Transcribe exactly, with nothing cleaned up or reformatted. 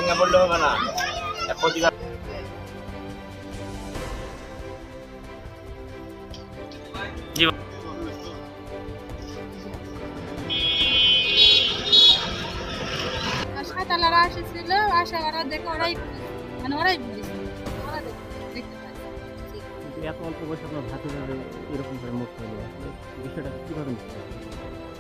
ভেঙে পড়লে হবে না, প্রতিকার। সাঁতালারা এসেছিল, আসা ওরা দেখে ওরাই মানে ওরাই বলেছিল, ওরা দেখতে পাচ্ছে। এত অল্প বয়সে আপনার ভাতিজাদের এরকম করে মুক্ত হলো, বিষয়টা কিভাবে নিচ্ছে?